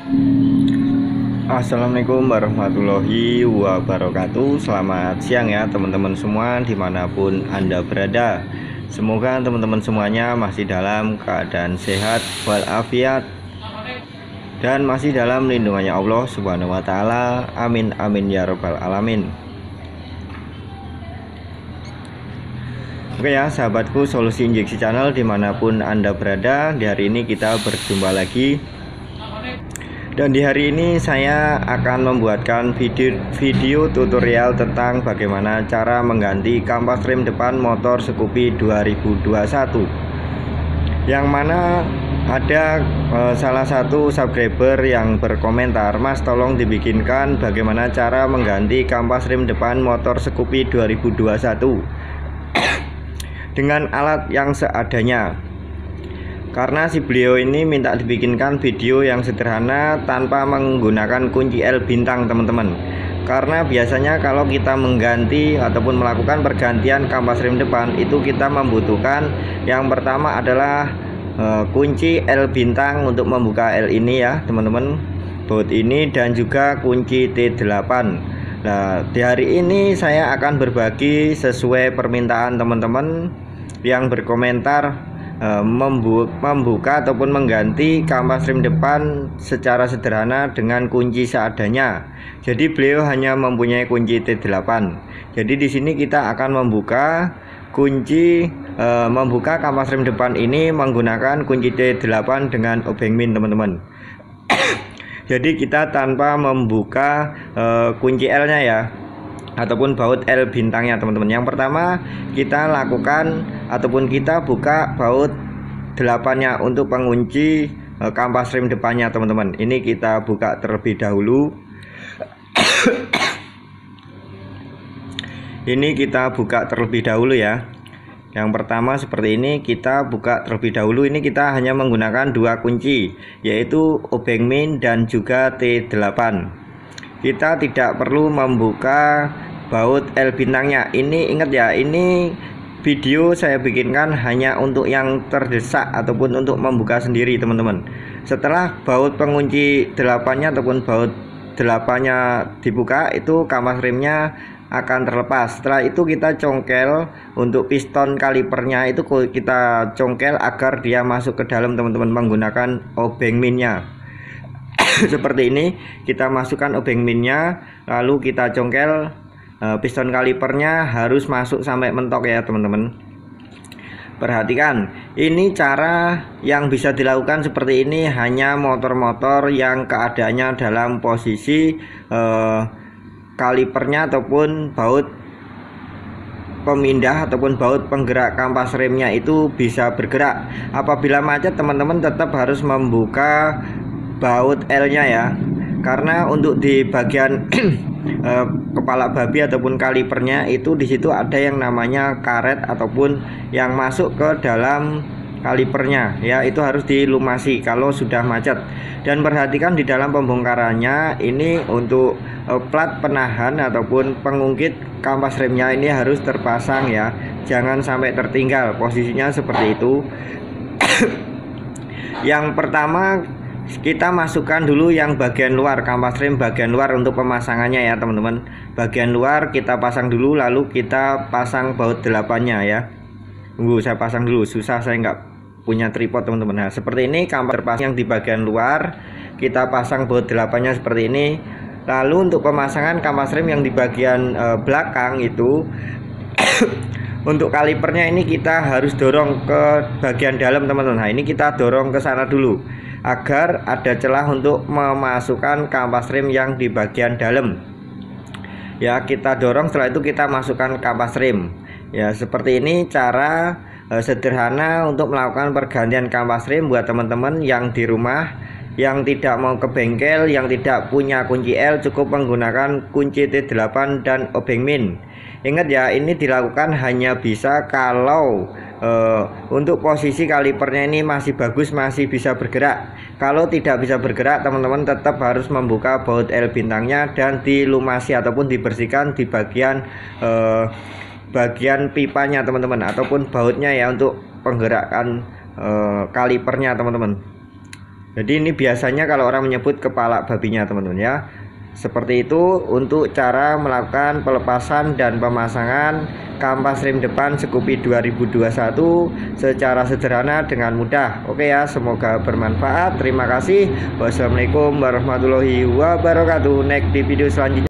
Assalamualaikum warahmatullahi wabarakatuh. Selamat siang ya teman-teman semua dimanapun Anda berada. Semoga teman-teman semuanya masih dalam keadaan sehat walafiat dan masih dalam lindungannya Allah Subhanahu wa Ta'ala. Amin amin ya robbal alamin. Oke ya sahabatku, Solusi Injeksi Channel dimanapun Anda berada, di hari ini kita berjumpa lagi. Dan di hari ini saya akan membuatkan video tutorial tentang bagaimana cara mengganti kampas rem depan motor Scoopy 2021. Yang mana ada salah satu subscriber yang berkomentar, "Mas, tolong dibikinkan bagaimana cara mengganti kampas rem depan motor Scoopy 2021 dengan alat yang seadanya." Karena si beliau ini minta dibikinkan video yang sederhana tanpa menggunakan kunci L bintang, teman-teman. Karena biasanya kalau kita mengganti ataupun melakukan pergantian kampas rem depan, itu kita membutuhkan yang pertama adalah kunci L bintang untuk membuka L ini ya teman-teman, baut ini, dan juga kunci T8. Nah, di hari ini saya akan berbagi sesuai permintaan teman-teman yang berkomentar membuka ataupun mengganti kampas rem depan secara sederhana dengan kunci seadanya. Jadi beliau hanya mempunyai kunci T8. Jadi di sini kita akan membuka membuka kampas rem depan ini menggunakan kunci T8 dengan obeng min, teman-teman. Jadi kita tanpa membuka kunci L-nya ya, ataupun baut L bintangnya, teman-teman. Yang pertama kita lakukan ataupun kita buka baut 8-nya untuk pengunci kampas rem depannya, teman-teman. Ini kita buka terlebih dahulu. Ini kita buka terlebih dahulu ya. Yang pertama seperti ini, kita buka terlebih dahulu. Ini kita hanya menggunakan dua kunci, yaitu obeng min dan juga T8. Kita tidak perlu membuka baut L bintangnya. Ini ingat ya, ini video saya bikinkan hanya untuk yang terdesak ataupun untuk membuka sendiri, teman-teman. Setelah baut pengunci 8-nya ataupun baut 8-nya dibuka, itu kampas remnya akan terlepas. Setelah itu kita congkel untuk piston kalipernya, itu kita congkel agar dia masuk ke dalam, teman-teman, menggunakan obeng minnya. Seperti ini, kita masukkan obeng minnya, lalu kita congkel. Piston kalipernya harus masuk sampai mentok ya, teman-teman. Perhatikan, ini cara yang bisa dilakukan seperti ini hanya motor-motor yang keadaannya dalam posisi kalipernya ataupun baut pemindah ataupun baut penggerak kampas remnya itu bisa bergerak. Apabila macet, teman-teman tetap harus membuka baut L-nya ya. Karena untuk di bagian kepala babi ataupun kalipernya itu di situ ada yang namanya karet ataupun yang masuk ke dalam kalipernya ya, itu harus dilumasi kalau sudah macet. Dan perhatikan di dalam pembongkarannya ini untuk plat penahan ataupun pengungkit kampas remnya ini harus terpasang ya, jangan sampai tertinggal, posisinya seperti itu. Yang pertama kita masukkan dulu yang bagian luar, kampas rem bagian luar untuk pemasangannya ya, teman-teman. Bagian luar kita pasang dulu, lalu kita pasang baut 8-nya ya. Tunggu saya pasang dulu, susah, saya nggak punya tripod, teman-teman. Nah seperti ini kampas terpasang yang di bagian luar, kita pasang baut 8-nya seperti ini. Lalu untuk pemasangan kampas rem yang di bagian belakang itu untuk kalipernya ini kita harus dorong ke bagian dalam, teman-teman. Nah ini kita dorong ke sana dulu agar ada celah untuk memasukkan kampas rem yang di bagian dalam ya. Kita dorong, setelah itu kita masukkan kampas rem ya. Seperti ini cara sederhana untuk melakukan pergantian kampas rem buat teman-teman yang di rumah yang tidak mau ke bengkel, yang tidak punya kunci L, cukup menggunakan kunci T8 dan obeng min. Ingat ya, ini dilakukan hanya bisa kalau untuk posisi kalipernya ini masih bagus, masih bisa bergerak. Kalau tidak bisa bergerak, teman-teman tetap harus membuka baut L bintangnya dan dilumasi ataupun dibersihkan di bagian pipanya, teman-teman, ataupun bautnya ya, untuk penggerakan kalipernya, teman-teman. Jadi ini biasanya kalau orang menyebut kepala babinya teman-teman ya. Seperti itu untuk cara melakukan pelepasan dan pemasangan kampas rem depan Scoopy 2021 secara sederhana dengan mudah. Oke ya, semoga bermanfaat. Terima kasih. Wassalamualaikum warahmatullahi wabarakatuh. Next di video selanjutnya.